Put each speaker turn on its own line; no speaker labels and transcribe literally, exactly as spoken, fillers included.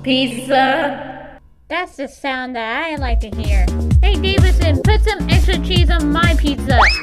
Pizza.
That's the sound that I like to hear. Hey, Davison, put some extra cheese on my pizza.